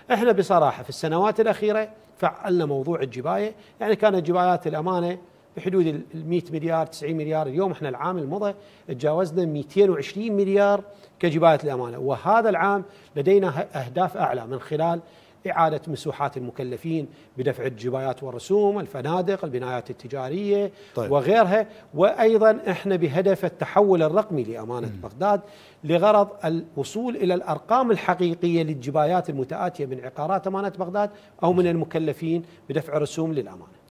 احنا بصراحة في السنوات الأخيرة فعلنا موضوع الجباية، يعني كانت جبايات الأمانة بحدود ال 100 مليار 90 مليار، اليوم احنا العام المضى تجاوزنا 220 مليار كجباية الأمانة، وهذا العام لدينا أهداف أعلى من خلال إعادة مسوحات المكلفين بدفع الجبايات والرسوم، الفنادق، البنايات التجارية طيب. وغيرها، وأيضا احنا بهدف التحول الرقمي لأمانة بغداد لغرض الوصول إلى الأرقام الحقيقية للجبايات المتآتية من عقارات أمانة بغداد أو من المكلفين بدفع رسوم للأمانة.